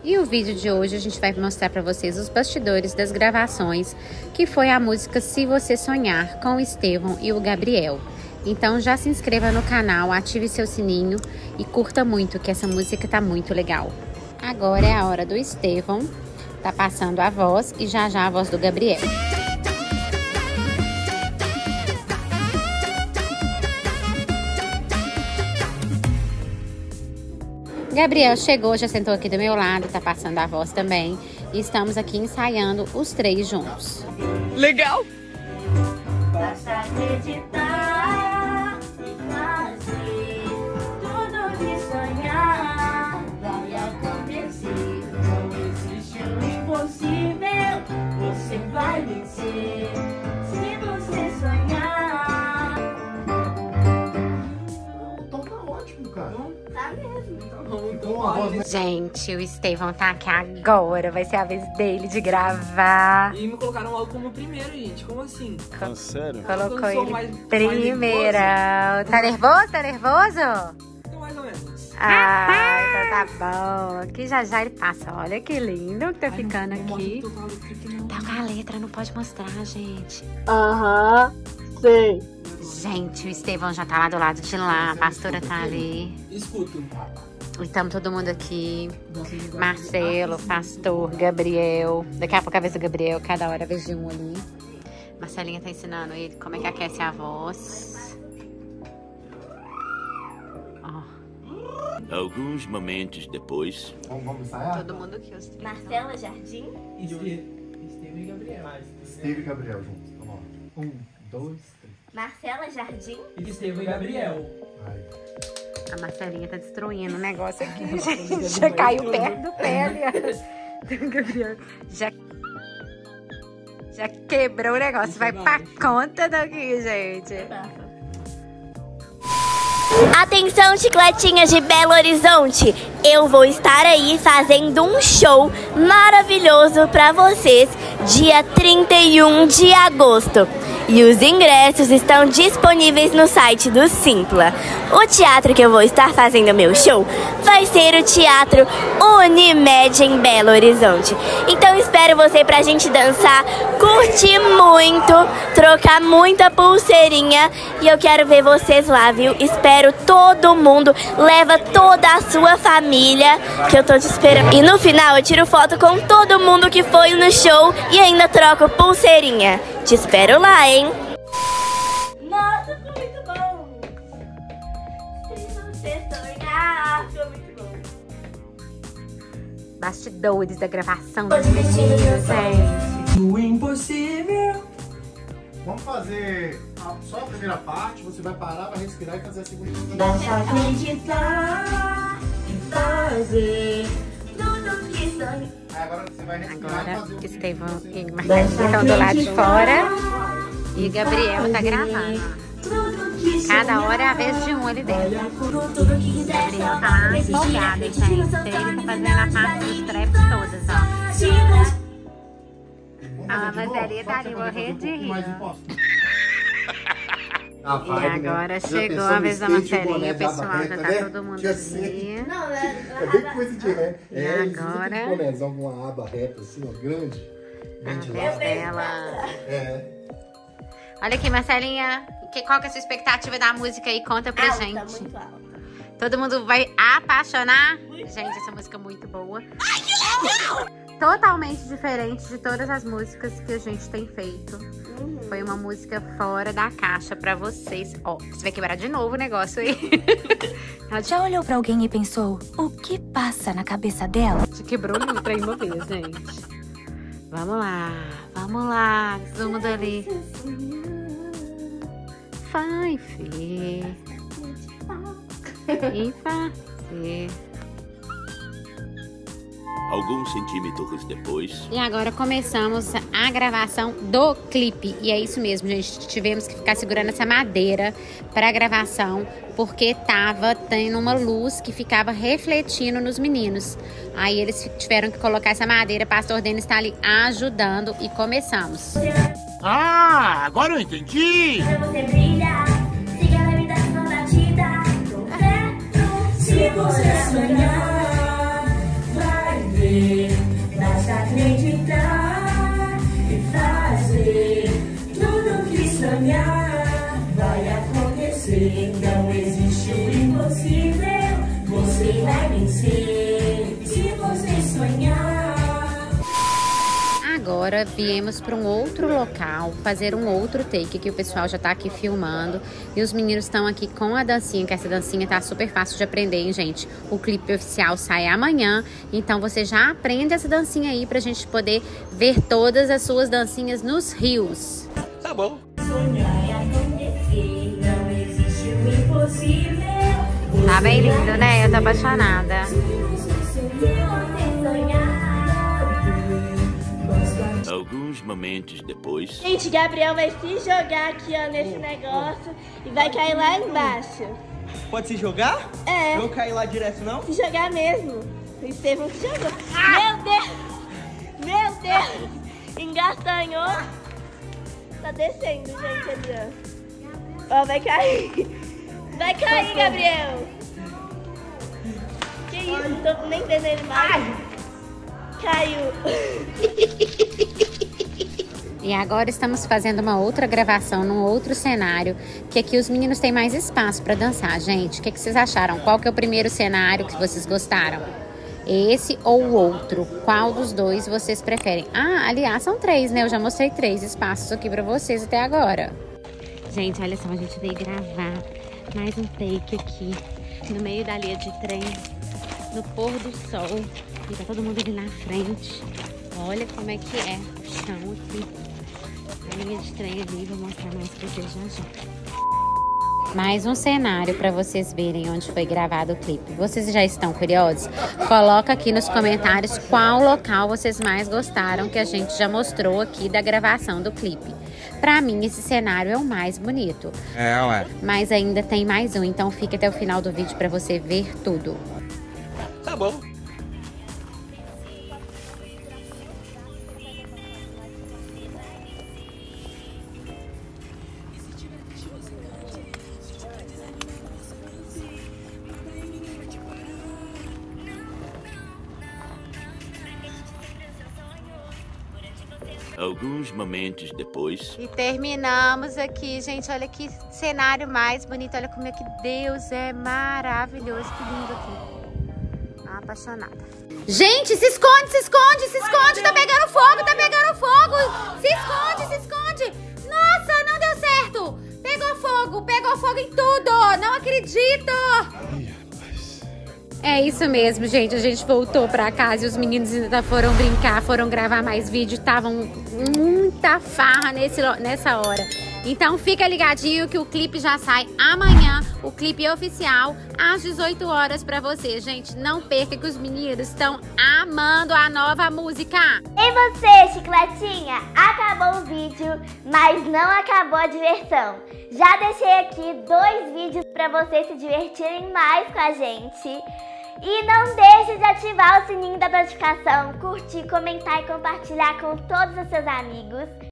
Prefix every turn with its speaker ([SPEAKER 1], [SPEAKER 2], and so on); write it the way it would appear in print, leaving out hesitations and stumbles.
[SPEAKER 1] E o vídeo de hoje a gente vai mostrar para vocês os bastidores das gravações, que foi a música Se Você Sonhar, com o Estevão e o Gabriel. Então já se inscreva no canal, ative seu sininho e curta muito, que essa música tá muito legal. Agora é a hora do Estevão, tá passando a voz e já a voz do Gabriel. Gabriel chegou, já sentou aqui do meu lado, tá passando a voz também. E estamos aqui ensaiando os três juntos.
[SPEAKER 2] Legal!
[SPEAKER 3] Basta acreditar e fazer tudo que sonhar vai acontecer. Não existe o impossível, você vai vencer. Se você sonhar.
[SPEAKER 4] O tom tá ótimo, cara.
[SPEAKER 3] Tá mesmo.
[SPEAKER 1] Gente, o Estevão tá aqui agora, vai ser a vez dele de gravar.
[SPEAKER 2] E me colocaram logo como primeiro, gente. Como assim?
[SPEAKER 4] Sério?
[SPEAKER 1] Colocou
[SPEAKER 2] Eu sou
[SPEAKER 1] ele
[SPEAKER 2] mais
[SPEAKER 1] primeirão. Tá nervoso? Tá nervoso?
[SPEAKER 2] Então, mais ou menos.
[SPEAKER 1] Ah, então tá bom. Aqui já ele passa. Olha que lindo que tá ficando aqui. Tá com a letra, não pode mostrar, gente.
[SPEAKER 5] Aham, sei.
[SPEAKER 1] Gente, o Estevão já tá lá do lado de lá, a pastora tá ali.
[SPEAKER 2] Escuto.
[SPEAKER 1] E estamos todo mundo aqui. Marcelo, pastor, Gabriel. Daqui a pouco a vez do Gabriel, cada hora a vez de um ali. Marcelinha tá ensinando ele como é que aquece a voz. Ó.
[SPEAKER 6] Alguns momentos depois.
[SPEAKER 4] Vamos ensaiar?
[SPEAKER 1] Todo mundo aqui, os três.
[SPEAKER 3] Marcela Jardim.
[SPEAKER 2] Esteve e Gabriel.
[SPEAKER 4] Esteve e Gabriel juntos. Vamos lá. 1, 2, 3.
[SPEAKER 3] Marcela Jardim.
[SPEAKER 2] Esteve e Gabriel.
[SPEAKER 4] Vai.
[SPEAKER 1] A Marcelinha tá destruindo o negócio aqui, gente. Já caiu perto do pé, aliás. Gabriel já quebrou o negócio. Vai pra conta daqui, gente.
[SPEAKER 3] Atenção, chicletinhas de Belo Horizonte! Eu vou estar aí fazendo um show maravilhoso pra vocês dia 31 de agosto. E os ingressos estão disponíveis no site do Simpla. O teatro que eu vou estar fazendo meu show vai ser o Teatro Unimed em Belo Horizonte. Então espero você pra gente dançar, curtir muito, trocar muita pulseirinha. E eu quero ver vocês lá, viu? Espero todo mundo, leva toda a sua família, que eu tô te esperando. E no final eu tiro foto com todo mundo que foi no show e ainda troco pulseirinha. Te espero lá, hein? Nossa, ficou muito bom! Se você sonhar, ficou muito bom.
[SPEAKER 1] Bastidores da gravação do vídeo, gente.
[SPEAKER 2] O impossível.
[SPEAKER 4] Vamos fazer só a primeira parte. Você vai parar, vai respirar e fazer a segunda.
[SPEAKER 3] Basta acreditar e fazer tudo que sonhar.
[SPEAKER 4] Aí agora você vai respirar e
[SPEAKER 1] Agora,
[SPEAKER 4] fazer o
[SPEAKER 1] Estevão e Marcelo estão do lado de fora. E Gabriel tá gravando. Cada hora é a vez de um ali dentro. Gabriel tá lá empolgado, gente. Ele tá fazendo a parte dos traps todas, ó. A Marcelinha tá ali morrendo de rir. E agora chegou a vez da Marcelinha, pessoal, já tá todo mundo ali.
[SPEAKER 4] É bem coisa de ré.
[SPEAKER 1] E agora?
[SPEAKER 4] Bonézão com uma aba reta assim, ó, grande.
[SPEAKER 1] A vez dela.
[SPEAKER 4] É.
[SPEAKER 1] Olha aqui, Marcelinha, qual que é a sua expectativa da música aí? Conta pra gente.
[SPEAKER 3] Muito alta.
[SPEAKER 1] Todo mundo vai apaixonar? Gente, essa música é muito boa. Totalmente diferente de todas as músicas que a gente tem feito. Foi uma música fora da caixa pra vocês. Ó, você vai quebrar de novo o negócio aí.
[SPEAKER 7] Já olhou pra alguém e pensou, o que passa na cabeça dela?
[SPEAKER 1] Já quebrou o livro aí uma vez, gente. Vamos lá, todo mundo ali. Vai, Fê. E fazer.
[SPEAKER 6] Alguns centímetros depois.
[SPEAKER 1] E agora começamos a gravação do clipe. E é isso mesmo, gente. Tivemos que ficar segurando essa madeira para a gravação, porque tava tendo uma luz que ficava refletindo nos meninos. Aí eles tiveram que colocar essa madeira. Pastor Denis está ali ajudando e começamos.
[SPEAKER 6] Ah, agora eu entendi!
[SPEAKER 3] Você brilha, siga na vida sua batida, com fé, se você sonhar, vai ver.
[SPEAKER 1] agora viemos para um outro local, fazer um outro take, que o pessoal já tá aqui filmando. E os meninos estão aqui com a dancinha, que essa dancinha tá super fácil de aprender, hein, gente? O clipe oficial sai amanhã, então você já aprende essa dancinha aí pra gente poder ver todas as suas dancinhas nos rios.
[SPEAKER 2] Tá bom.
[SPEAKER 1] Tá bem lindo, né? Eu tô apaixonada.
[SPEAKER 6] Alguns momentos depois.
[SPEAKER 3] Gente, Gabriel vai se jogar aqui, ó, nesse negócio e vai cair lá embaixo.
[SPEAKER 2] Pode se jogar?
[SPEAKER 3] É.
[SPEAKER 2] Não cair lá direto, não?
[SPEAKER 3] Se jogar mesmo. O Estevão se jogou. Meu Deus! Meu Deus! Engastanhou. Tá descendo, gente, ali, ó. Ó, vai cair. Vai cair, Gabriel. Que isso? Não tô nem vendo ele mais. Caiu.
[SPEAKER 1] E agora estamos fazendo uma outra gravação num outro cenário, que aqui os meninos têm mais espaço para dançar, gente. O que vocês acharam? Qual que é o primeiro cenário que vocês gostaram? Esse ou o outro? Qual dos dois vocês preferem? Ah, aliás, são 3, né? Eu já mostrei 3 espaços aqui para vocês até agora. Gente, olha só, a gente veio gravar mais um take aqui, no meio da linha de trem, no pôr do sol. E tá todo mundo ali na frente. Olha como é que é o chão aqui. A linha de trem ali, vou mostrar mais pra vocês já já. Mais um cenário para vocês verem onde foi gravado o clipe. Vocês já estão curiosos? Coloca aqui nos comentários qual local vocês mais gostaram que a gente já mostrou aqui da gravação do clipe. Pra mim, esse cenário é o mais bonito.
[SPEAKER 8] É, ué.
[SPEAKER 1] Mas ainda tem mais um, então fica até o final do vídeo para você ver tudo.
[SPEAKER 2] Tá bom.
[SPEAKER 6] Alguns momentos depois.
[SPEAKER 1] E terminamos aqui, gente. Olha que cenário mais bonito. Olha como é que Deus é maravilhoso. Que lindo aqui. Apaixonada. Gente, se esconde, se esconde, se esconde. Tá pegando fogo, tá pegando fogo. Se esconde, se esconde. Nossa, não deu certo. Pegou fogo em tudo. Não acredito. É isso mesmo, gente. A gente voltou pra casa e os meninos ainda foram brincar, foram gravar mais vídeo. Estavam muita farra nessa hora. Então fica ligadinho que o clipe já sai amanhã. O clipe oficial às 18 horas pra você, gente. Não perca que os meninos estão amando a nova música.
[SPEAKER 3] E você, chicletinha? Acabou o vídeo, mas não acabou a diversão. Já deixei aqui 2 vídeos pra vocês se divertirem mais com a gente. E não deixe de ativar o sininho da notificação, curtir, comentar e compartilhar com todos os seus amigos.